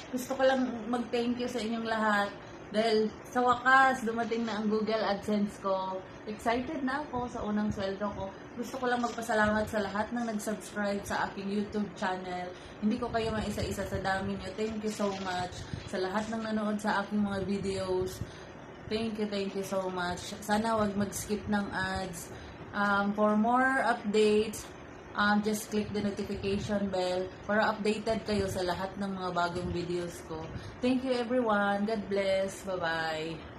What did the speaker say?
gusto ko lang mag-thank you sa inyong lahat. Dahil sa wakas, dumating na ang Google AdSense ko. Excited na ako sa unang sweldo ko. Gusto ko lang magpasalamat sa lahat ng nag-subscribe sa aking YouTube channel. Hindi ko kayo maisa-isa sa dami niyo. Thank you so much sa lahat ng nanood sa aking mga videos. Thank you so much. Sana wag mag-skip ng ads. For more updates, just click the notification bell para updated kayo sa lahat ng mga bagong videos ko. Thank you everyone. God bless. Bye-bye.